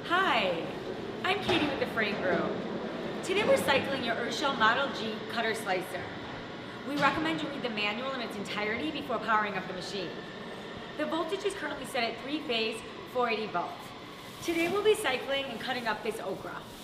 Hi, I'm Katie with the Frain Group. Today we're cycling your Urschel Model G cutter slicer. We recommend you read the manual in its entirety before powering up the machine. The voltage is currently set at 3-phase 480 volts. Today we'll be cycling and cutting up this okra.